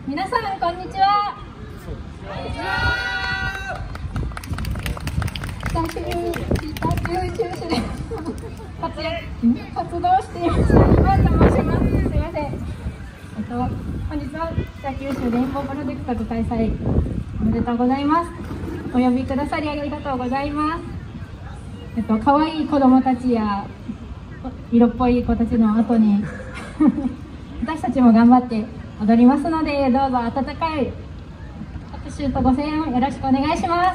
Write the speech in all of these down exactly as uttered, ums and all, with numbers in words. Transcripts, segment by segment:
皆さんこんにちは。北九州市で活躍活動しています岩と申します。すいません。えっと本日は北九州レインボープロジェクトご開催おめでとうございます。お呼びくださりありがとうございます。えっと可愛い子供たちや色っぽい子たちの後に私たちも頑張って踊りますので、どうぞ温かい拍手とご声援よろしくお願いします。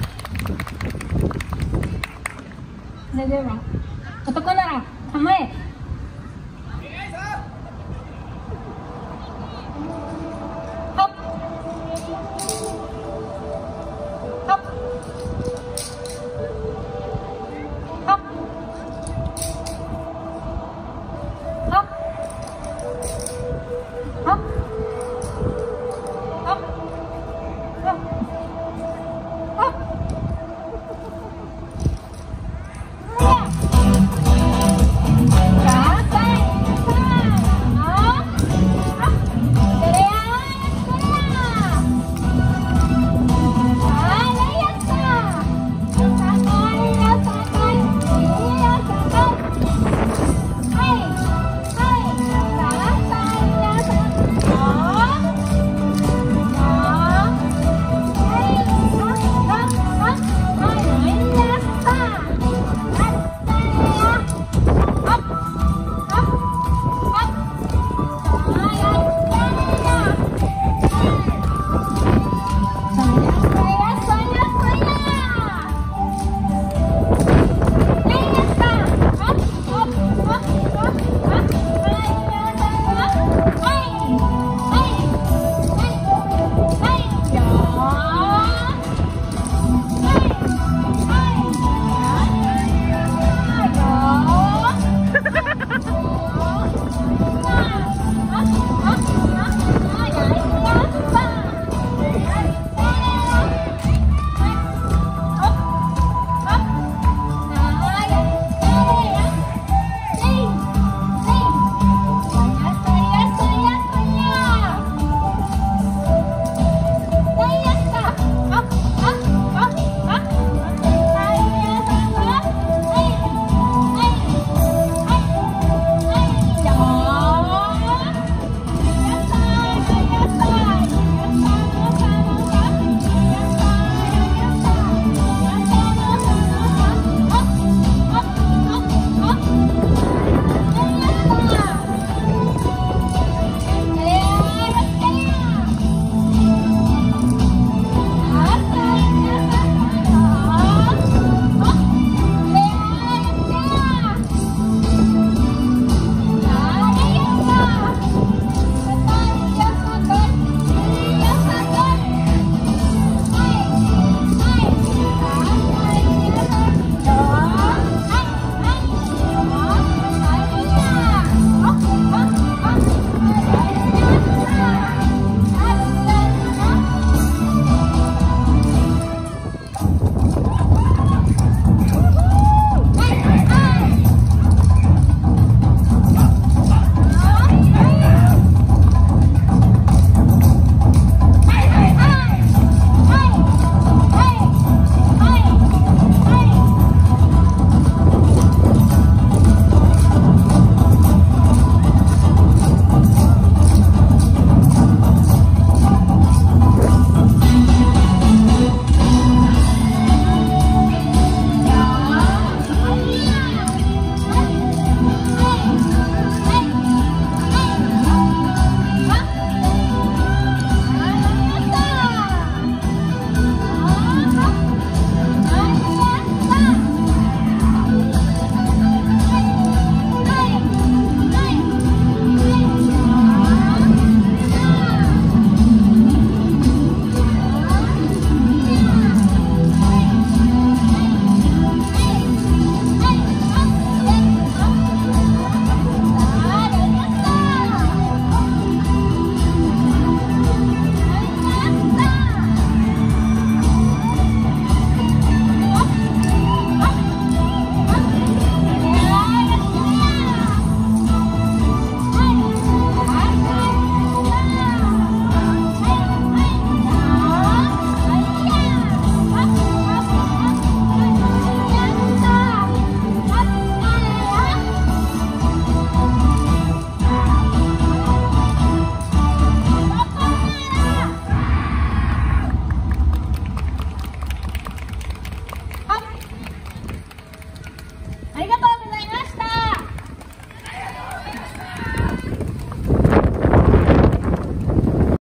それでは男なら構え。